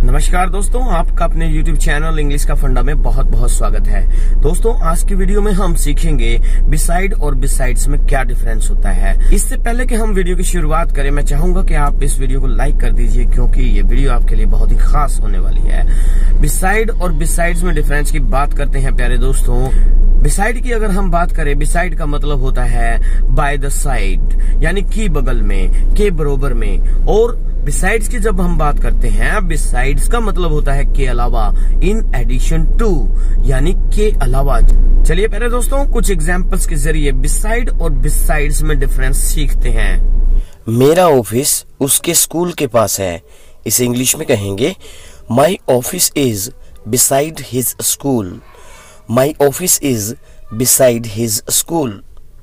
नमस्कार दोस्तों, आपका अपने YouTube चैनल इंग्लिश का फंडा में बहुत बहुत स्वागत है। दोस्तों, आज की वीडियो में हम सीखेंगे बिसाइड और बिसाइड्स में क्या डिफरेंस होता है। इससे पहले कि हम वीडियो की शुरुआत करें, मैं चाहूंगा कि आप इस वीडियो को लाइक कर दीजिए, क्योंकि ये वीडियो आपके लिए बहुत ही खास होने वाली है। बिसाइड और बिसाइड्स में डिफरेंस की बात करते हैं प्यारे दोस्तों। बिसाइड की अगर हम बात करें, बिसाइड का मतलब होता है बाय द साइड, यानी कि बगल में, के बरोबर में। और बिसाइड्स की जब हम बात करते हैं, बिसाइड्स का मतलब होता है के अलावा, इन एडिशन टू, यानी के अलावा। चलिए प्यारे दोस्तों, कुछ एग्जांपल्स के जरिए बिसाइड और बिसाइड्स में डिफरेंस सीखते हैं। मेरा ऑफिस उसके स्कूल के पास है। इसे इंग्लिश में कहेंगे my office is beside his school. My office is beside his school.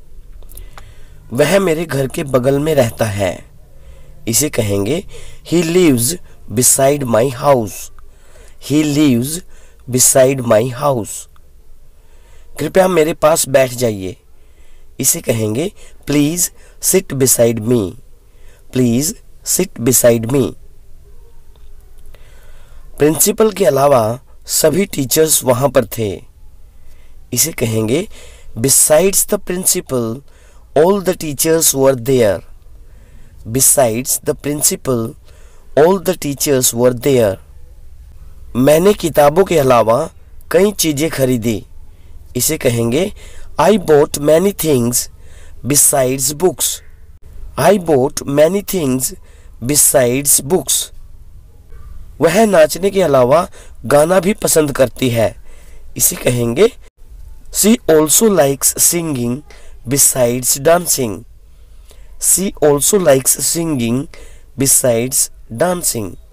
वह मेरे घर के बगल में रहता है। इसे कहेंगे he lives beside my house. He lives beside my house. कृपया मेरे पास बैठ जाइए। इसे कहेंगे please sit beside me. Please sit beside me. Principal के अलावा सभी टीचर्स वहां पर थे। इसे कहेंगे besides the principal all the teachers were there. Besides the principal, all the teachers were there. मैंने किताबों के अलावा कई चीजें खरीदी। इसे कहेंगे I bought many things besides books. I bought many things besides books. वह नाचने के अलावा गाना भी पसंद करती है। इसे कहेंगे She also likes singing besides dancing. She also likes singing besides dancing.